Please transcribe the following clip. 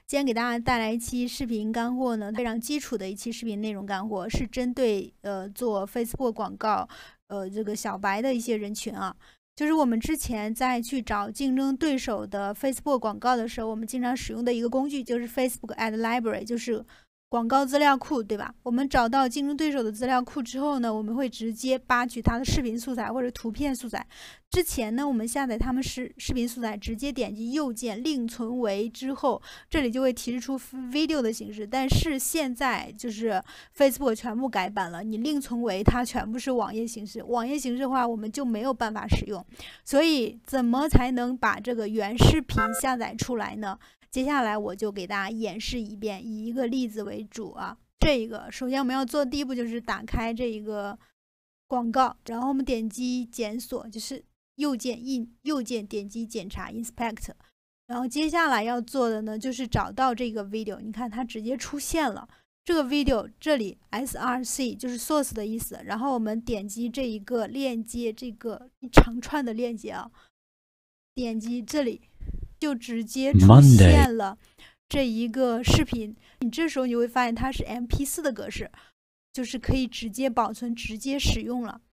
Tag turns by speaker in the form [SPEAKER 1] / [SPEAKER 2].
[SPEAKER 1] 今天给大家带来一期视频干货呢，非常基础的一期视频内容干货，是针对做 Facebook 广告这个小白的一些人群啊。就是我们之前在去找竞争对手的 Facebook 广告的时候，我们经常使用的一个工具就是 Facebook Ad Library，就是广告资料库，对吧？我们找到竞争对手的资料库之后呢，我们会直接扒取它的视频素材或者图片素材。之前呢，我们下载他们视频素材，直接点击右键另存为之后，这里就会提示出 video 的形式。但是现在就是 Facebook 全部改版了，你另存为它全部是网页形式。网页形式的话，我们就没有办法使用。所以怎么才能把这个原视频下载出来呢？接下来我就给大家演示一遍，以一个例子为主啊。这个首先我们要做的第一步就是打开这一个广告，然后我们点击检索，就是右键点击检查 inspect， 然后接下来要做的呢就是找到这个 video， 你看它直接出现了。这个 video 这里 src 就是 source 的意思，然后我们点击这一个链接，这个一长串的链接啊，点击这里就直接出现了这一个视频。你这时候你会发现它是 MP4 的格式，就是可以直接保存直接使用了。